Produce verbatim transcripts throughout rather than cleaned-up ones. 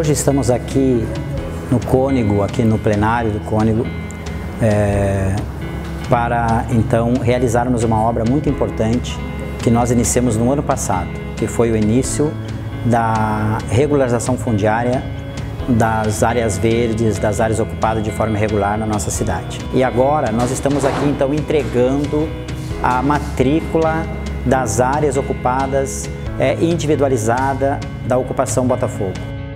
Hoje estamos aqui no Cônego, aqui no plenário do Cônego, é, para então realizarmos uma obra muito importante que nós iniciamos no ano passado, que foi o início da regularização fundiária das áreas verdes, das áreas ocupadas de forma irregular na nossa cidade. E agora nós estamos aqui então entregando a matrícula das áreas ocupadas é, individualizada da ocupação Botafogo.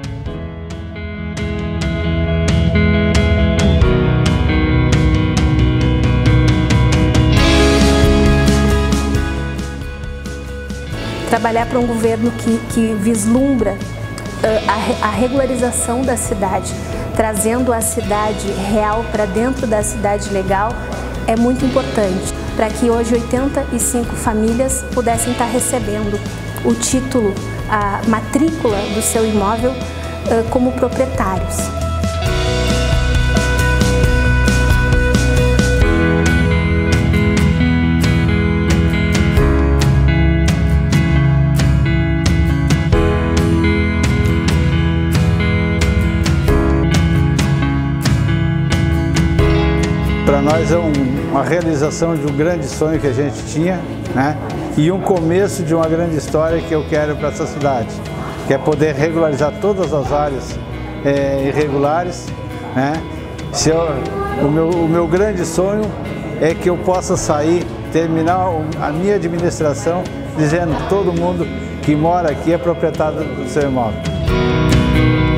Trabalhar para um governo que, que vislumbra uh, a, a regularização da cidade, trazendo a cidade real para dentro da cidade legal, é muito importante, para que hoje oitenta e cinco famílias pudessem estar recebendo o título, a matrícula do seu imóvel uh, como proprietários. Para nós é um, uma realização de um grande sonho que a gente tinha, né? E um começo de uma grande história que eu quero para essa cidade, que é poder regularizar todas as áreas é, irregulares, né? Se eu, o, meu, o meu grande sonho é que eu possa sair, terminar a minha administração dizendo que todo mundo que mora aqui é proprietário do seu imóvel.